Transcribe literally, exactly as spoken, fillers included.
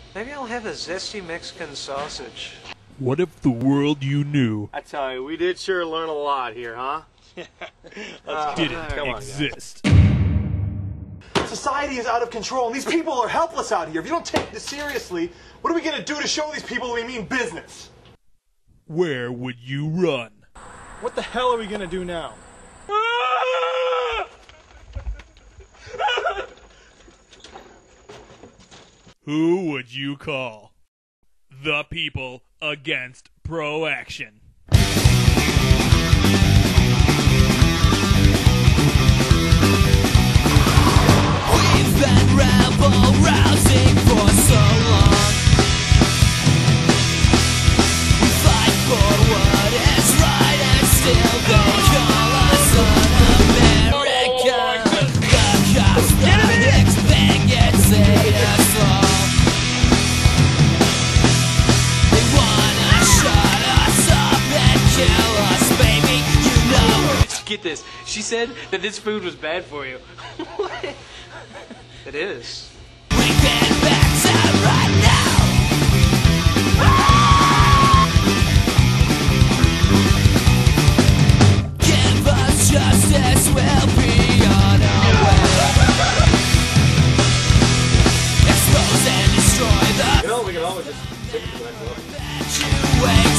Maybe I'll have a zesty Mexican sausage. What if the world you knew I tell you, we did sure learn a lot here, huh? uh, didn't come on, exist? Society is out of control, and these people are helpless out here. If you don't take this seriously, what are we going to do to show these people we mean business? Where would you run? What the hell are we going to do now? Who would you call? The People Against Proaction. We've been rebel-rousing for so long. We fight for what is right and still they call us un-American. Because the next bigots hate us all. They wanna shut us up and kill us, baby, you know. Get this. She said that this food was bad for you. What? It is. We can back out right now. Give us justice, we'll be on our way. Expose and destroy the You know, we can always just take the that you